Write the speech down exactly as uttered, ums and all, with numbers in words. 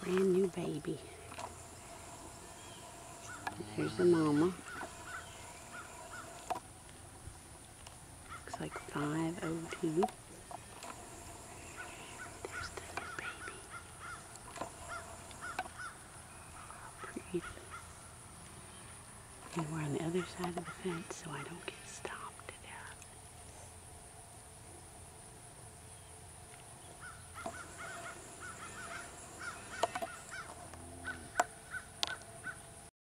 brand new baby. There's the mama. Looks like five oh two. There's the new baby. Pretty. And we're on the other side of the fence so I don't get stopped.